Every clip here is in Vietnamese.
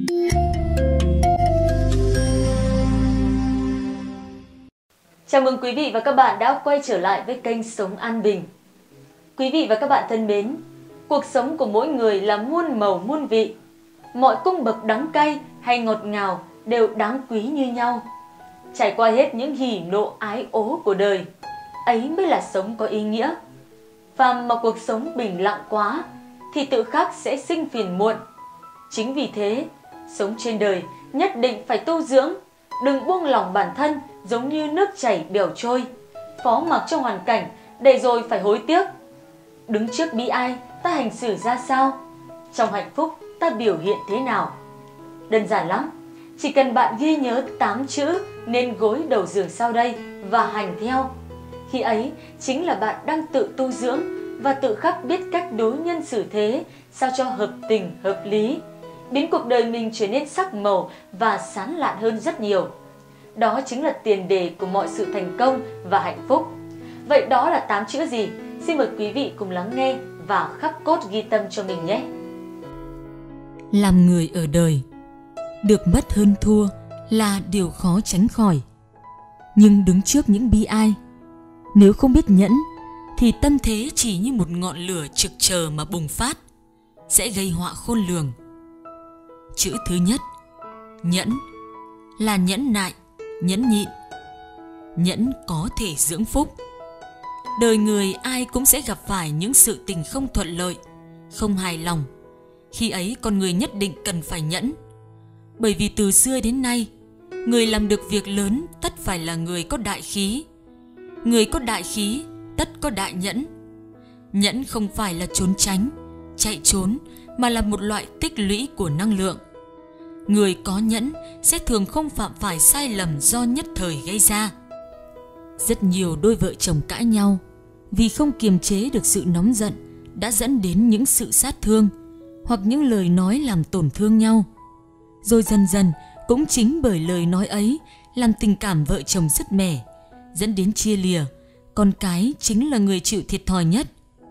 Chào mừng quý vị và các bạn đã quay trở lại với kênh Sống An Bình. Quý vị và các bạn thân mến, cuộc sống của mỗi người là muôn màu muôn vị. Mọi cung bậc đắng cay hay ngọt ngào đều đáng quý như nhau. Trải qua hết những hỉ nộ ái ố của đời, ấy mới là sống có ý nghĩa. Phàm mà cuộc sống bình lặng quá thì tự khắc sẽ sinh phiền muộn. Chính vì thế, sống trên đời nhất định phải tu dưỡng, đừng buông lỏng bản thân giống như nước chảy bèo trôi, phó mặc trong hoàn cảnh để rồi phải hối tiếc. Đứng trước bi ai, ta hành xử ra sao? Trong hạnh phúc, ta biểu hiện thế nào? Đơn giản lắm, chỉ cần bạn ghi nhớ 8 chữ nên gối đầu giường sau đây và hành theo. Khi ấy, chính là bạn đang tự tu dưỡng và tự khắc biết cách đối nhân xử thế sao cho hợp tình, hợp lý, biến cuộc đời mình trở nên sắc màu và sáng lạn hơn rất nhiều. Đó chính là tiền đề của mọi sự thành công và hạnh phúc. Vậy đó là 8 chữ gì? Xin mời quý vị cùng lắng nghe và khắc cốt ghi tâm cho mình nhé. Làm người ở đời, được mất hơn thua là điều khó tránh khỏi. Nhưng đứng trước những bi ai, nếu không biết nhẫn thì tâm thế chỉ như một ngọn lửa trực chờ mà bùng phát, sẽ gây họa khôn lường. Chữ thứ nhất, nhẫn, là nhẫn nại, nhẫn nhịn. Nhẫn có thể dưỡng phúc. Đời người ai cũng sẽ gặp phải những sự tình không thuận lợi, không hài lòng. Khi ấy con người nhất định cần phải nhẫn. Bởi vì từ xưa đến nay, người làm được việc lớn tất phải là người có đại khí. Người có đại khí tất có đại nhẫn. Nhẫn không phải là trốn tránh, chạy trốn, mà là một loại tích lũy của năng lượng. Người có nhẫn sẽ thường không phạm phải sai lầm do nhất thời gây ra. Rất nhiều đôi vợ chồng cãi nhau vì không kiềm chế được sự nóng giận đã dẫn đến những sự sát thương hoặc những lời nói làm tổn thương nhau. Rồi dần dần cũng chính bởi lời nói ấy làm tình cảm vợ chồng sứt mẻ, dẫn đến chia lìa. Con cái chính là người chịu thiệt thòi nhất.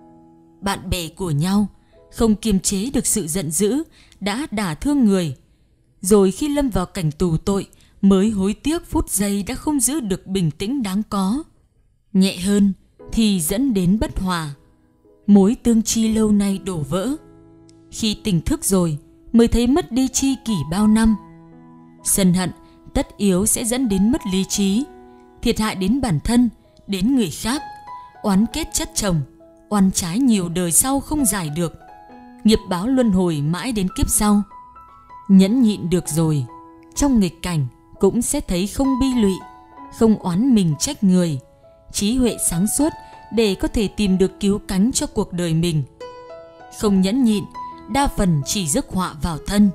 Bạn bè của nhau không kiềm chế được sự giận dữ đã đả thương người, rồi khi lâm vào cảnh tù tội mới hối tiếc phút giây đã không giữ được bình tĩnh đáng có. Nhẹ hơn thì dẫn đến bất hòa, mối tương chi lâu nay đổ vỡ. Khi tỉnh thức rồi mới thấy mất đi tri kỷ bao năm. Sân hận tất yếu sẽ dẫn đến mất lý trí, thiệt hại đến bản thân, đến người khác, oán kết chất chồng, oan trái nhiều đời sau không giải được, nghiệp báo luân hồi mãi đến kiếp sau. Nhẫn nhịn được rồi, trong nghịch cảnh cũng sẽ thấy không bi lụy, không oán mình trách người, trí huệ sáng suốt để có thể tìm được cứu cánh cho cuộc đời mình. Không nhẫn nhịn, đa phần chỉ rước họa vào thân.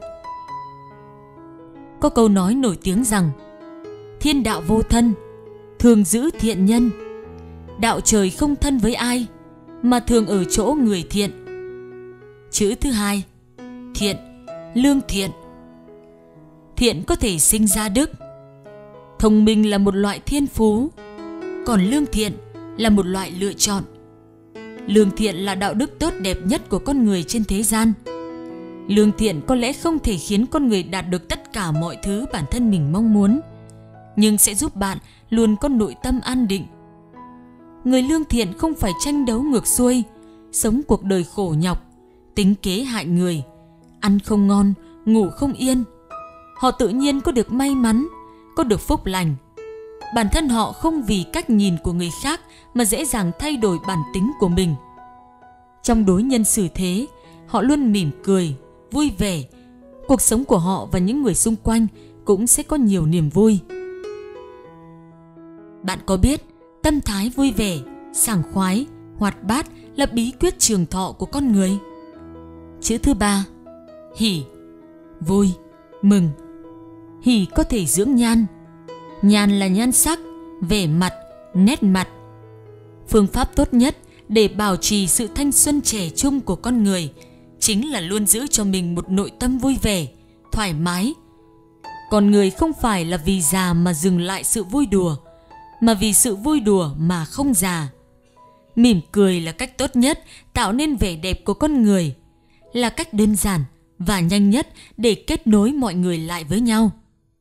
Có câu nói nổi tiếng rằng thiên đạo vô thân, thường giữ thiện nhân. Đạo trời không thân với ai, mà thường ở chỗ người thiện. Chữ thứ hai, thiện, lương thiện. Thiện có thể sinh ra đức. Thông minh là một loại thiên phú, còn lương thiện là một loại lựa chọn. Lương thiện là đạo đức tốt đẹp nhất của con người trên thế gian. Lương thiện có lẽ không thể khiến con người đạt được tất cả mọi thứ bản thân mình mong muốn, nhưng sẽ giúp bạn luôn có nội tâm an định. Người lương thiện không phải tranh đấu ngược xuôi, sống cuộc đời khổ nhọc, tính kế hại người, ăn không ngon, ngủ không yên. Họ tự nhiên có được may mắn, có được phúc lành. Bản thân họ không vì cách nhìn của người khác mà dễ dàng thay đổi bản tính của mình. Trong đối nhân xử thế, họ luôn mỉm cười, vui vẻ. Cuộc sống của họ và những người xung quanh cũng sẽ có nhiều niềm vui. Bạn có biết tâm thái vui vẻ, sảng khoái, hoạt bát là bí quyết trường thọ của con người? Chữ thứ ba, hỉ, vui, mừng. Hỉ có thể dưỡng nhan. Nhan là nhan sắc, vẻ mặt, nét mặt. Phương pháp tốt nhất để bảo trì sự thanh xuân trẻ trung của con người chính là luôn giữ cho mình một nội tâm vui vẻ, thoải mái. Con người không phải là vì già mà dừng lại sự vui đùa, mà vì sự vui đùa mà không già. Mỉm cười là cách tốt nhất tạo nên vẻ đẹp của con người, là cách đơn giản và nhanh nhất để kết nối mọi người lại với nhau.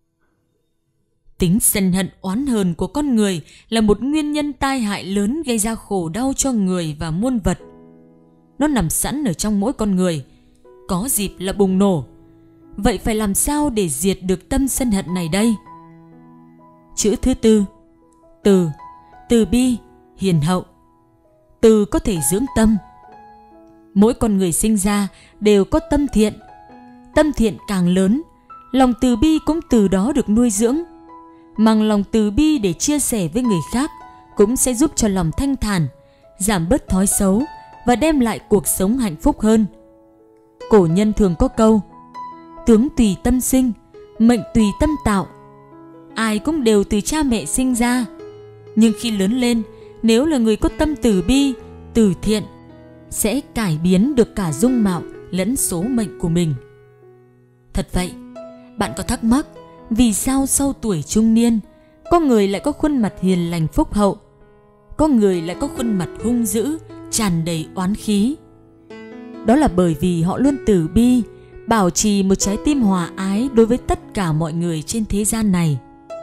Tính sân hận oán hờn của con người là một nguyên nhân tai hại lớn gây ra khổ đau cho người và muôn vật. Nó nằm sẵn ở trong mỗi con người, có dịp là bùng nổ. Vậy phải làm sao để diệt được tâm sân hận này đây? Chữ thứ tư, từ, từ bi, hiền hậu. Từ có thể dưỡng tâm. Mỗi con người sinh ra đều có tâm thiện. Tâm thiện càng lớn, lòng từ bi cũng từ đó được nuôi dưỡng. Mang lòng từ bi để chia sẻ với người khác cũng sẽ giúp cho lòng thanh thản, giảm bớt thói xấu và đem lại cuộc sống hạnh phúc hơn. Cổ nhân thường có câu: tướng tùy tâm sinh, mệnh tùy tâm tạo. Ai cũng đều từ cha mẹ sinh ra, nhưng khi lớn lên, nếu là người có tâm từ bi, từ thiện, sẽ cải biến được cả dung mạo lẫn số mệnh của mình. Thật vậy, bạn có thắc mắc vì sao sau tuổi trung niên, có người lại có khuôn mặt hiền lành phúc hậu, có người lại có khuôn mặt hung dữ, tràn đầy oán khí? Đó là bởi vì họ luôn từ bi, bảo trì một trái tim hòa ái đối với tất cả mọi người trên thế gian này.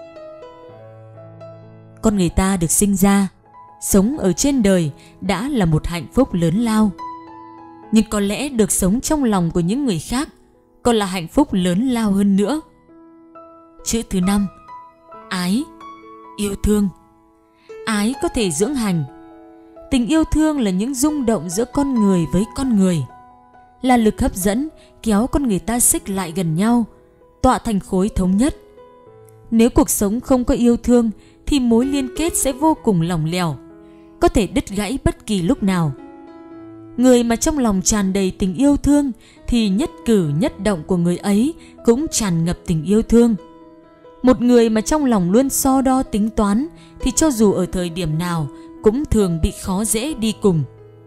Con người ta được sinh ra, sống ở trên đời đã là một hạnh phúc lớn lao. Nhưng có lẽ được sống trong lòng của những người khác còn là hạnh phúc lớn lao hơn nữa. Chữ thứ năm, ái, yêu thương. Ái có thể dưỡng hành. Tình yêu thương là những rung động giữa con người với con người, là lực hấp dẫn kéo con người ta xích lại gần nhau, tọa thành khối thống nhất. Nếu cuộc sống không có yêu thương thì mối liên kết sẽ vô cùng lỏng lẻo, có thể đứt gãy bất kỳ lúc nào. Người mà trong lòng tràn đầy tình yêu thương thì nhất cử nhất động của người ấy cũng tràn ngập tình yêu thương. Một người mà trong lòng luôn so đo tính toán thì cho dù ở thời điểm nào cũng thường bị khó dễ đi cùng.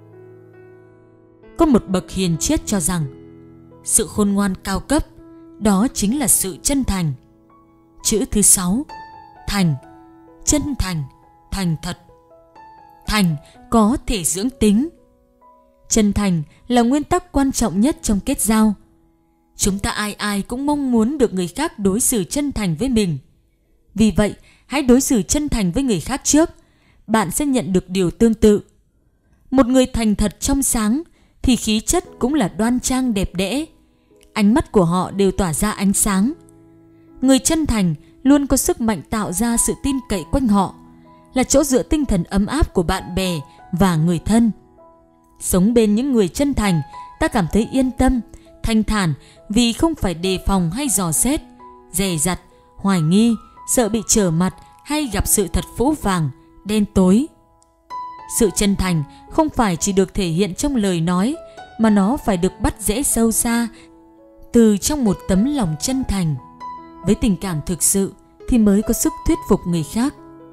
Có một bậc hiền triết cho rằng sự khôn ngoan cao cấp đó chính là sự chân thành. Chữ thứ sáu, thành, chân thành, thành thật. Thành có thể dưỡng tính. Chân thành là nguyên tắc quan trọng nhất trong kết giao. Chúng ta ai ai cũng mong muốn được người khác đối xử chân thành với mình. Vì vậy, hãy đối xử chân thành với người khác trước, bạn sẽ nhận được điều tương tự. Một người thành thật trong sáng thì khí chất cũng là đoan trang đẹp đẽ. Ánh mắt của họ đều tỏa ra ánh sáng. Người chân thành luôn có sức mạnh tạo ra sự tin cậy quanh họ, là chỗ dựa tinh thần ấm áp của bạn bè và người thân. Sống bên những người chân thành, ta cảm thấy yên tâm, thanh thản vì không phải đề phòng hay dò xét, dè dặt, hoài nghi, sợ bị trở mặt hay gặp sự thật phũ phàng, đen tối. Sự chân thành không phải chỉ được thể hiện trong lời nói, mà nó phải được bắt rễ sâu xa từ trong một tấm lòng chân thành. Với tình cảm thực sự thì mới có sức thuyết phục người khác.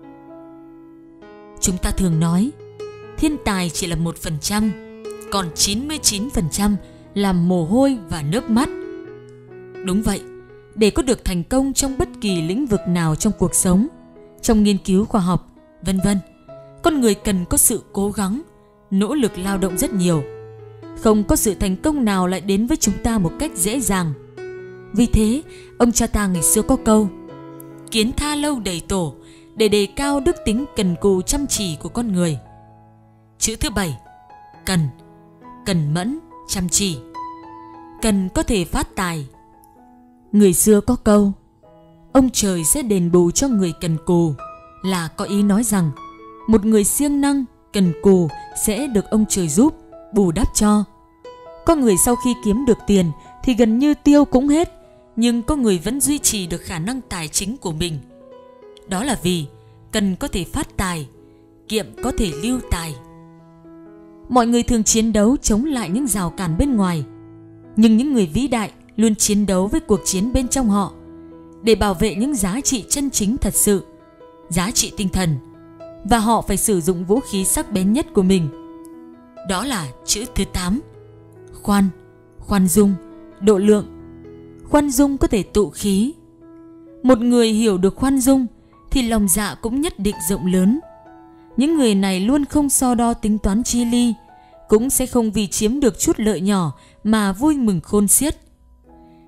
Chúng ta thường nói thiên tài chỉ là 1%, còn 99% là mồ hôi và nước mắt. Đúng vậy, để có được thành công trong bất kỳ lĩnh vực nào trong cuộc sống, trong nghiên cứu khoa học, vân vân, con người cần có sự cố gắng, nỗ lực lao động rất nhiều. Không có sự thành công nào lại đến với chúng ta một cách dễ dàng. Vì thế, ông cha ta ngày xưa có câu: kiến tha lâu đầy tổ, để đề cao đức tính cần cù chăm chỉ của con người. Chữ thứ bảy, cần, cần mẫn, chăm chỉ. Cần có thể phát tài. Người xưa có câu: ông trời sẽ đền bù cho người cần cù, là có ý nói rằng một người siêng năng, cần cù sẽ được ông trời giúp, bù đắp cho. Có người sau khi kiếm được tiền thì gần như tiêu cũng hết, nhưng có người vẫn duy trì được khả năng tài chính của mình. Đó là vì cần có thể phát tài, kiệm có thể lưu tài. Mọi người thường chiến đấu chống lại những rào cản bên ngoài, nhưng những người vĩ đại luôn chiến đấu với cuộc chiến bên trong họ để bảo vệ những giá trị chân chính thật sự, giá trị tinh thần, và họ phải sử dụng vũ khí sắc bén nhất của mình. Đó là chữ thứ 8, khoan, khoan dung, độ lượng. Khoan dung có thể tụ khí. Một người hiểu được khoan dung thì lòng dạ cũng nhất định rộng lớn. Những người này luôn không so đo tính toán chi ly, cũng sẽ không vì chiếm được chút lợi nhỏ mà vui mừng khôn xiết.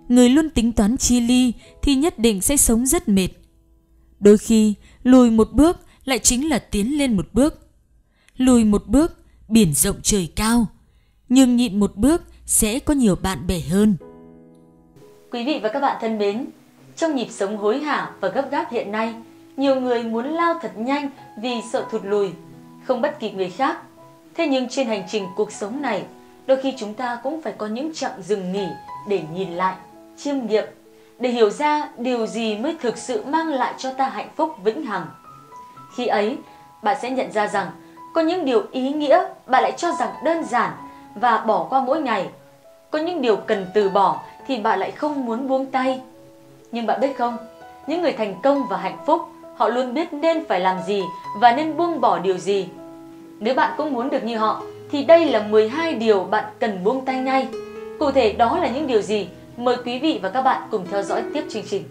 Người luôn tính toán chi ly thì nhất định sẽ sống rất mệt. Đôi khi lùi một bước lại chính là tiến lên một bước. Lùi một bước, biển rộng trời cao, nhưng nhịn một bước sẽ có nhiều bạn bè hơn. Quý vị và các bạn thân mến, trong nhịp sống hối hả và gấp gáp hiện nay, nhiều người muốn lao thật nhanh vì sợ thụt lùi, không bắt kịp người khác. Thế nhưng trên hành trình cuộc sống này, đôi khi chúng ta cũng phải có những chặng dừng nghỉ để nhìn lại, chiêm nghiệm, để hiểu ra điều gì mới thực sự mang lại cho ta hạnh phúc vĩnh hằng. Khi ấy, bạn sẽ nhận ra rằng có những điều ý nghĩa bạn lại cho rằng đơn giản và bỏ qua mỗi ngày. Có những điều cần từ bỏ thì bạn lại không muốn buông tay. Nhưng bạn biết không, những người thành công và hạnh phúc, họ luôn biết nên phải làm gì và nên buông bỏ điều gì. Nếu bạn cũng muốn được như họ, thì đây là 12 điều bạn cần buông tay ngay. Cụ thể đó là những điều gì? Mời quý vị và các bạn cùng theo dõi tiếp chương trình.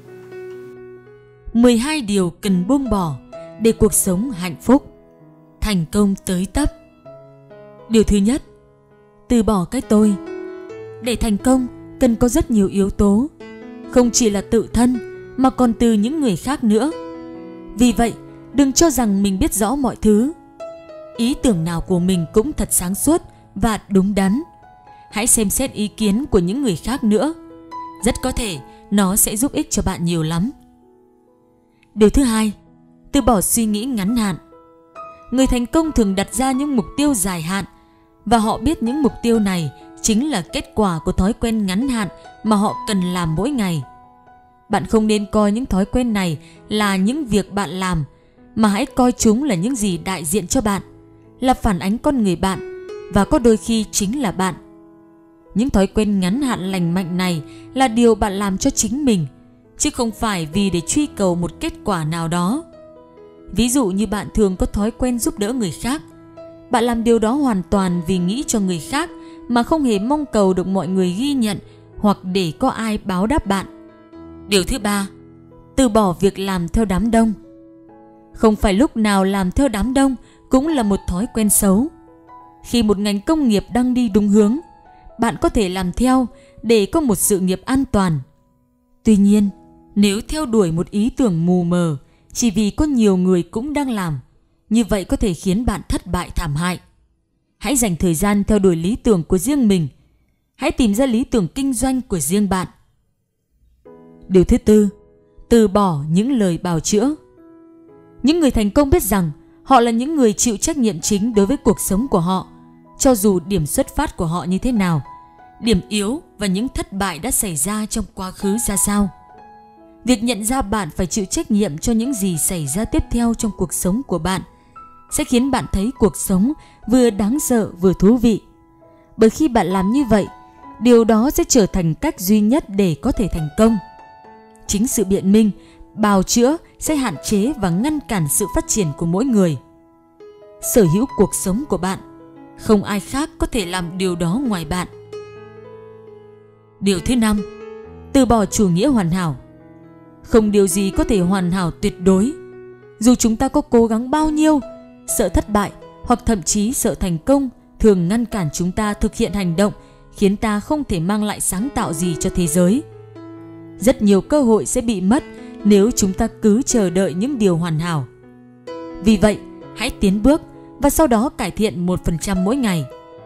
12 điều cần buông bỏ để cuộc sống hạnh phúc, thành công tới tấp. Điều thứ nhất, từ bỏ cái tôi. Để thành công cần có rất nhiều yếu tố, không chỉ là tự thân mà còn từ những người khác nữa. Vì vậy, đừng cho rằng mình biết rõ mọi thứ. Ý tưởng nào của mình cũng thật sáng suốt và đúng đắn. Hãy xem xét ý kiến của những người khác nữa. Rất có thể nó sẽ giúp ích cho bạn nhiều lắm. Điều thứ hai, từ bỏ suy nghĩ ngắn hạn. Người thành công thường đặt ra những mục tiêu dài hạn và họ biết những mục tiêu này chính là kết quả của thói quen ngắn hạn mà họ cần làm mỗi ngày. Bạn không nên coi những thói quen này là những việc bạn làm, mà hãy coi chúng là những gì đại diện cho bạn, là phản ánh con người bạn và có đôi khi chính là bạn. Những thói quen ngắn hạn lành mạnh này là điều bạn làm cho chính mình, chứ không phải vì để truy cầu một kết quả nào đó. Ví dụ như bạn thường có thói quen giúp đỡ người khác. Bạn làm điều đó hoàn toàn vì nghĩ cho người khác mà không hề mong cầu được mọi người ghi nhận hoặc để có ai báo đáp bạn. Điều thứ ba, từ bỏ việc làm theo đám đông. Không phải lúc nào làm theo đám đông cũng là một thói quen xấu. Khi một ngành công nghiệp đang đi đúng hướng, bạn có thể làm theo để có một sự nghiệp an toàn. Tuy nhiên, nếu theo đuổi một ý tưởng mù mờ chỉ vì có nhiều người cũng đang làm, như vậy có thể khiến bạn thất bại thảm hại. Hãy dành thời gian theo đuổi lý tưởng của riêng mình. Hãy tìm ra lý tưởng kinh doanh của riêng bạn. Điều thứ tư, từ bỏ những lời bào chữa. Những người thành công biết rằng họ là những người chịu trách nhiệm chính đối với cuộc sống của họ, cho dù điểm xuất phát của họ như thế nào, điểm yếu và những thất bại đã xảy ra trong quá khứ ra sao. Việc nhận ra bạn phải chịu trách nhiệm cho những gì xảy ra tiếp theo trong cuộc sống của bạn sẽ khiến bạn thấy cuộc sống vừa đáng sợ vừa thú vị. Bởi khi bạn làm như vậy, điều đó sẽ trở thành cách duy nhất để có thể thành công. Chính sự biện minh, bào chữa sẽ hạn chế và ngăn cản sự phát triển của mỗi người. Sở hữu cuộc sống của bạn, không ai khác có thể làm điều đó ngoài bạn. Điều thứ năm, từ bỏ chủ nghĩa hoàn hảo. Không điều gì có thể hoàn hảo tuyệt đối. Dù chúng ta có cố gắng bao nhiêu, sợ thất bại hoặc thậm chí sợ thành công thường ngăn cản chúng ta thực hiện hành động, khiến ta không thể mang lại sáng tạo gì cho thế giới. Rất nhiều cơ hội sẽ bị mất nếu chúng ta cứ chờ đợi những điều hoàn hảo. Vì vậy, hãy tiến bước và sau đó cải thiện 1% mỗi ngày.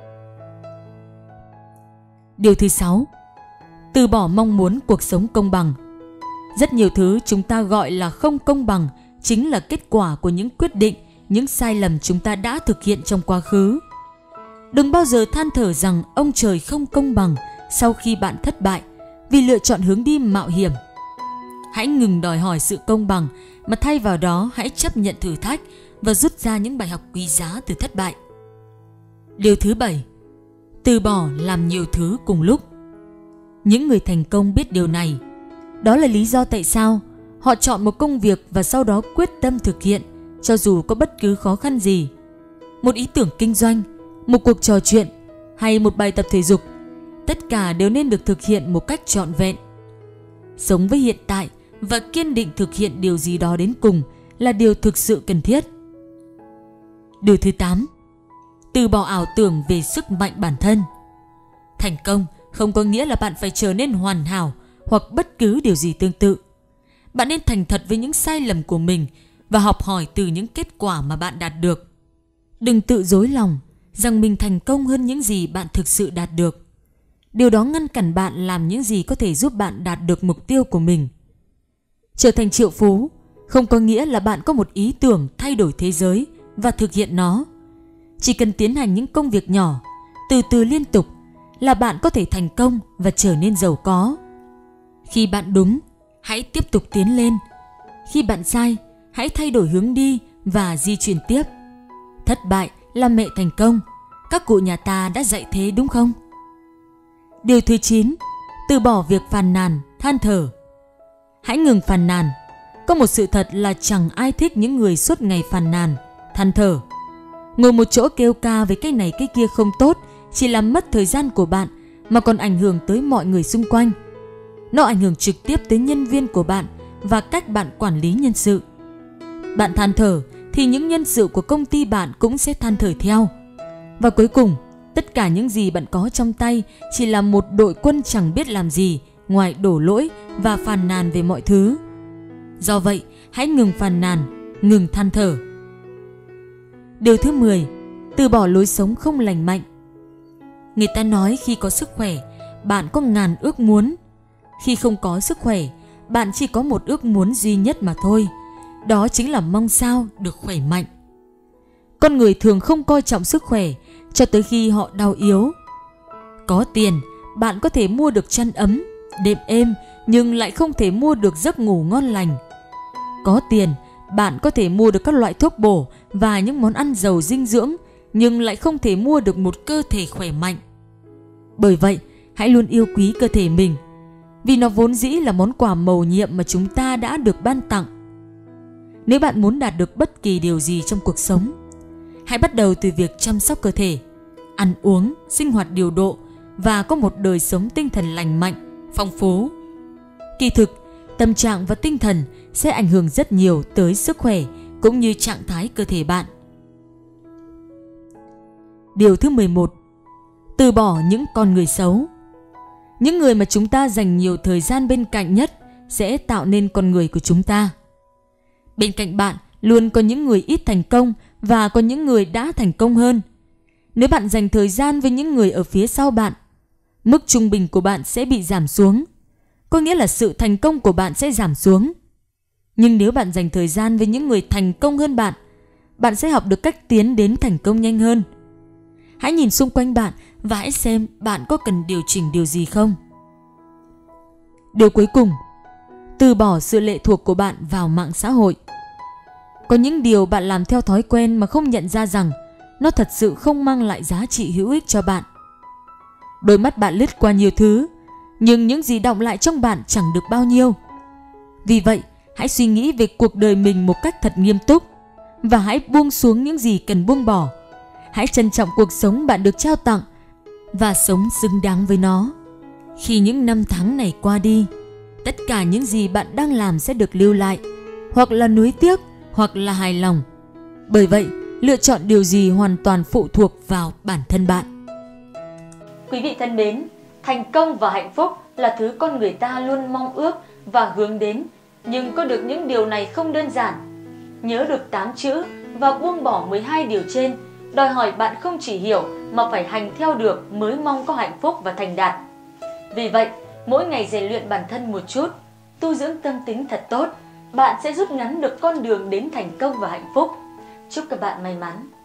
Điều thứ 6, từ bỏ mong muốn cuộc sống công bằng. Rất nhiều thứ chúng ta gọi là không công bằng chính là kết quả của những quyết định, những sai lầm chúng ta đã thực hiện trong quá khứ. Đừng bao giờ than thở rằng ông trời không công bằng sau khi bạn thất bại vì lựa chọn hướng đi mạo hiểm. Hãy ngừng đòi hỏi sự công bằng mà thay vào đó hãy chấp nhận thử thách và rút ra những bài học quý giá từ thất bại. Điều thứ 7, từ bỏ làm nhiều thứ cùng lúc. Những người thành công biết điều này. Đó là lý do tại sao họ chọn một công việc và sau đó quyết tâm thực hiện cho dù có bất cứ khó khăn gì. Một ý tưởng kinh doanh, một cuộc trò chuyện hay một bài tập thể dục, tất cả đều nên được thực hiện một cách trọn vẹn. Sống với hiện tại và kiên định thực hiện điều gì đó đến cùng là điều thực sự cần thiết. Điều thứ 8, từ bỏ ảo tưởng về sức mạnh bản thân. Thành công không có nghĩa là bạn phải trở nên hoàn hảo hoặc bất cứ điều gì tương tự. Bạn nên thành thật với những sai lầm của mình và học hỏi từ những kết quả mà bạn đạt được. Đừng tự dối lòng rằng mình thành công hơn những gì bạn thực sự đạt được. Điều đó ngăn cản bạn làm những gì có thể giúp bạn đạt được mục tiêu của mình. Trở thành triệu phú không có nghĩa là bạn có một ý tưởng thay đổi thế giới và thực hiện nó. Chỉ cần tiến hành những công việc nhỏ, từ từ liên tục là bạn có thể thành công và trở nên giàu có. Khi bạn đúng, hãy tiếp tục tiến lên. Khi bạn sai, hãy thay đổi hướng đi và di chuyển tiếp. Thất bại là mẹ thành công. Các cụ nhà ta đã dạy thế đúng không? Điều thứ 9. Từ bỏ việc phàn nàn, than thở. Hãy ngừng phàn nàn. Có một sự thật là chẳng ai thích những người suốt ngày phàn nàn, than thở. Ngồi một chỗ kêu ca với cái này cái kia không tốt chỉ làm mất thời gian của bạn mà còn ảnh hưởng tới mọi người xung quanh. Nó ảnh hưởng trực tiếp tới nhân viên của bạn và cách bạn quản lý nhân sự. Bạn than thở thì những nhân sự của công ty bạn cũng sẽ than thở theo. Và cuối cùng, tất cả những gì bạn có trong tay chỉ là một đội quân chẳng biết làm gì ngoài đổ lỗi và phàn nàn về mọi thứ. Do vậy, hãy ngừng phàn nàn, ngừng than thở. Điều thứ 10. Từ bỏ lối sống không lành mạnh. Người ta nói khi có sức khỏe, bạn có ngàn ước muốn. Khi không có sức khỏe, bạn chỉ có một ước muốn duy nhất mà thôi. Đó chính là mong sao được khỏe mạnh. Con người thường không coi trọng sức khỏe cho tới khi họ đau yếu. Có tiền, bạn có thể mua được chăn ấm, đệm êm nhưng lại không thể mua được giấc ngủ ngon lành. Có tiền, bạn có thể mua được các loại thuốc bổ và những món ăn giàu dinh dưỡng nhưng lại không thể mua được một cơ thể khỏe mạnh. Bởi vậy, hãy luôn yêu quý cơ thể mình, vì nó vốn dĩ là món quà mầu nhiệm mà chúng ta đã được ban tặng. Nếu bạn muốn đạt được bất kỳ điều gì trong cuộc sống, hãy bắt đầu từ việc chăm sóc cơ thể, ăn uống, sinh hoạt điều độ và có một đời sống tinh thần lành mạnh, phong phú. Kỳ thực, tâm trạng và tinh thần sẽ ảnh hưởng rất nhiều tới sức khỏe cũng như trạng thái cơ thể bạn. Điều thứ 11. Từ bỏ những con người xấu. Những người mà chúng ta dành nhiều thời gian bên cạnh nhất sẽ tạo nên con người của chúng ta. Bên cạnh bạn luôn có những người ít thành công và có những người đã thành công hơn. Nếu bạn dành thời gian với những người ở phía sau bạn, mức trung bình của bạn sẽ bị giảm xuống. Có nghĩa là sự thành công của bạn sẽ giảm xuống. Nhưng nếu bạn dành thời gian với những người thành công hơn bạn, bạn sẽ học được cách tiến đến thành công nhanh hơn. Hãy nhìn xung quanh bạn và hãy xem bạn có cần điều chỉnh điều gì không. Điều cuối cùng, từ bỏ sự lệ thuộc của bạn vào mạng xã hội. Có những điều bạn làm theo thói quen mà không nhận ra rằng nó thật sự không mang lại giá trị hữu ích cho bạn. Đôi mắt bạn lướt qua nhiều thứ, nhưng những gì đọng lại trong bạn chẳng được bao nhiêu. Vì vậy, hãy suy nghĩ về cuộc đời mình một cách thật nghiêm túc và hãy buông xuống những gì cần buông bỏ. Hãy trân trọng cuộc sống bạn được trao tặng và sống xứng đáng với nó. Khi những năm tháng này qua đi, tất cả những gì bạn đang làm sẽ được lưu lại, hoặc là nuối tiếc, hoặc là hài lòng. Bởi vậy, lựa chọn điều gì hoàn toàn phụ thuộc vào bản thân bạn. Quý vị thân mến, thành công và hạnh phúc là thứ con người ta luôn mong ước và hướng đến, nhưng có được những điều này không đơn giản. Nhớ được 8 chữ và buông bỏ 12 điều trên đòi hỏi bạn không chỉ hiểu mà phải hành theo được mới mong có hạnh phúc và thành đạt. Vì vậy, mỗi ngày rèn luyện bản thân một chút, tu dưỡng tâm tính thật tốt, bạn sẽ rút ngắn được con đường đến thành công và hạnh phúc. Chúc các bạn may mắn!